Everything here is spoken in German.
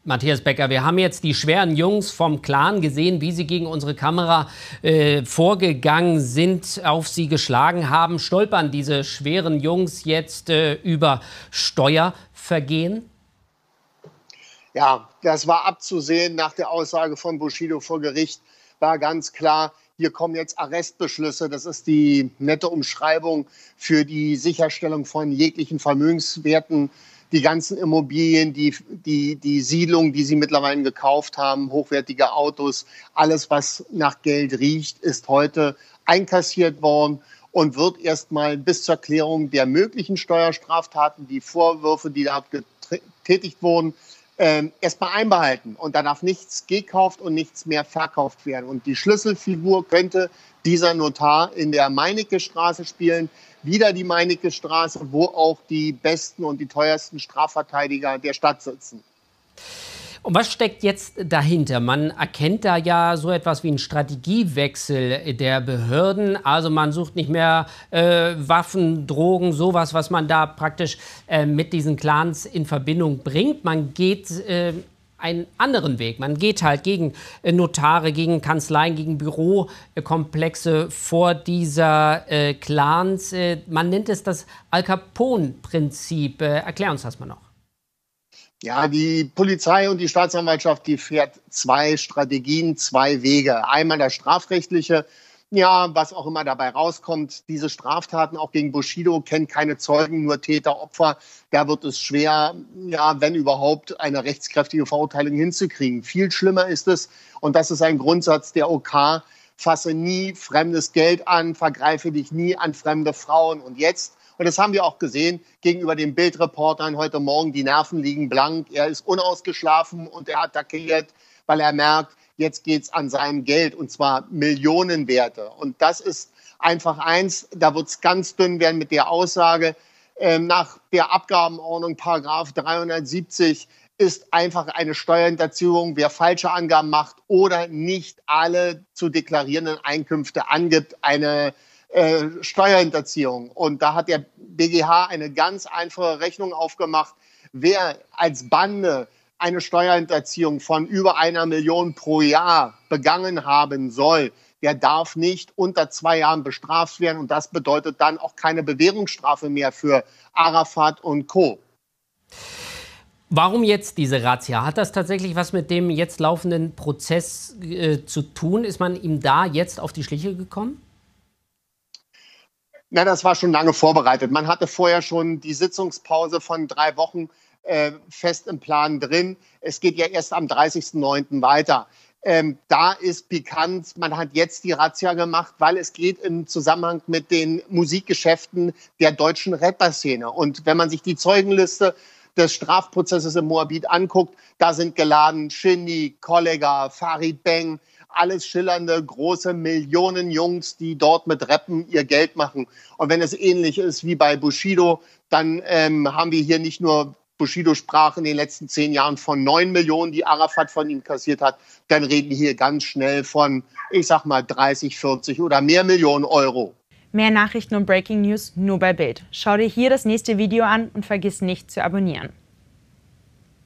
Matthias Becker, wir haben jetzt die schweren Jungs vom Clan gesehen, wie sie gegen unsere Kamera vorgegangen sind, auf sie geschlagen haben. Stolpern diese schweren Jungs jetzt über Steuervergehen? Ja, das war abzusehen. Nach der Aussage von Bushido vor Gericht war ganz klar, hier kommen jetzt Arrestbeschlüsse. Das ist die nette Umschreibung für die Sicherstellung von jeglichen Vermögenswerten. Die ganzen Immobilien, die Siedlungen, die sie mittlerweile gekauft haben, hochwertige Autos, alles, was nach Geld riecht, ist heute einkassiert worden und wird erstmal bis zur Klärung der möglichen Steuerstraftaten, die Vorwürfe, die da getätigt wurden, erstmal einbehalten. Und da darf nichts gekauft und nichts mehr verkauft werden. Und die Schlüsselfigur könnte dieser Notar in der Meinecke-Straße spielen. Wieder die Meinecke-Straße, wo auch die besten und die teuersten Strafverteidiger der Stadt sitzen. Und was steckt jetzt dahinter? Man erkennt da ja so etwas wie einen Strategiewechsel der Behörden. Also man sucht nicht mehr Waffen, Drogen, sowas, was man da praktisch mit diesen Clans in Verbindung bringt. Man geht einen anderen Weg. Man geht halt gegen Notare, gegen Kanzleien, gegen Bürokomplexe vor dieser Clans. Man nennt es das Al Capone-Prinzip. Erklär uns das mal noch. Ja, die Polizei und die Staatsanwaltschaft, die fährt zwei Strategien, zwei Wege. Einmal das strafrechtliche, ja, was auch immer dabei rauskommt. Diese Straftaten auch gegen Bushido kennen keine Zeugen, nur Täter, Opfer. Da wird es schwer, ja, wenn überhaupt, eine rechtskräftige Verurteilung hinzukriegen. Viel schlimmer ist es, und das ist ein Grundsatz der OK, fasse nie fremdes Geld an, vergreife dich nie an fremde Frauen. Und jetzt, und das haben wir auch gesehen, gegenüber den Bildreportern heute Morgen, die Nerven liegen blank. Er ist unausgeschlafen und er attackiert, weil er merkt, jetzt geht's an seinem Geld, und zwar Millionenwerte. Und das ist einfach eins, da wird's ganz dünn werden mit der Aussage, nach der Abgabenordnung, Paragraph 370, ist einfach eine Steuerhinterziehung, wer falsche Angaben macht oder nicht alle zu deklarierenden Einkünfte angibt, eine Steuerhinterziehung. Und da hat der BGH eine ganz einfache Rechnung aufgemacht. Wer als Bande eine Steuerhinterziehung von über 1 Million pro Jahr begangen haben soll, der darf nicht unter 2 Jahren bestraft werden. Und das bedeutet dann auch keine Bewährungsstrafe mehr für Arafat und Co. Warum jetzt diese Razzia? Hat das tatsächlich was mit dem jetzt laufenden Prozess zu tun? Ist man ihm da jetzt auf die Schliche gekommen? Na, das war schon lange vorbereitet. Man hatte vorher schon die Sitzungspause von 3 Wochen fest im Plan drin. Es geht ja erst am 30.09. weiter. Da ist pikant, man hat jetzt die Razzia gemacht, weil es geht im Zusammenhang mit den Musikgeschäften der deutschen Rapper-Szene. Und wenn man sich die Zeugenliste des Strafprozesses im Moabit anguckt, da sind geladen Shindy, Kollega, Farid Bang, alles schillernde, große Millionenjungs, die dort mit Rappen ihr Geld machen. Und wenn es ähnlich ist wie bei Bushido, dann haben wir hier nicht nur, Bushido sprach in den letzten 10 Jahren von 9 Millionen, die Arafat von ihm kassiert hat, dann reden wir hier ganz schnell von, ich sag mal, 30, 40 oder mehr Millionen Euro. Mehr Nachrichten und Breaking News nur bei Bild. Schau dir hier das nächste Video an und vergiss nicht zu abonnieren.